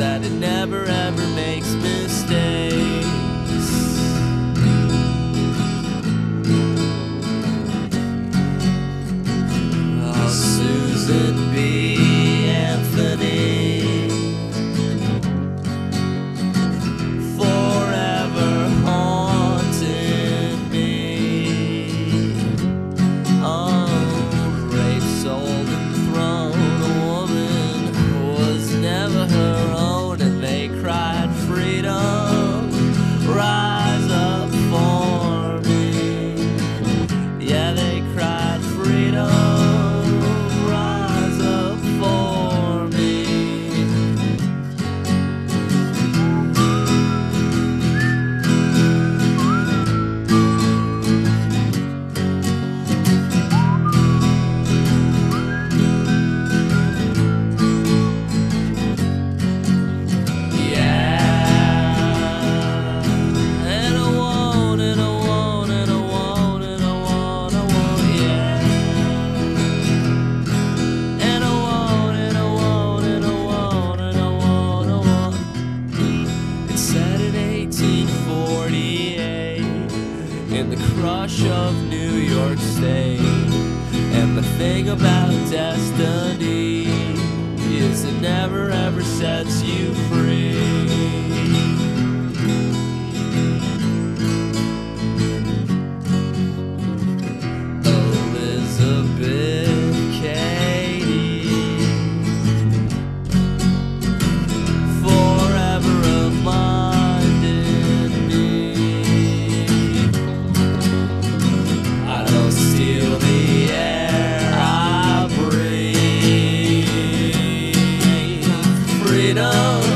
that it never ever makes mistakes. Oh, Susan B. Anthony, forever haunting me. Oh, raped, sold, and thrown. A woman was never her own, and they cried freedom, rise up for me. Yeah, they cried freedom, rise up for me. In the crush of New York State, and the thing about destiny is it never ever sets you free. Elizabeth Cady, forever reminding me, I don't steal the air I breathe. Freedom.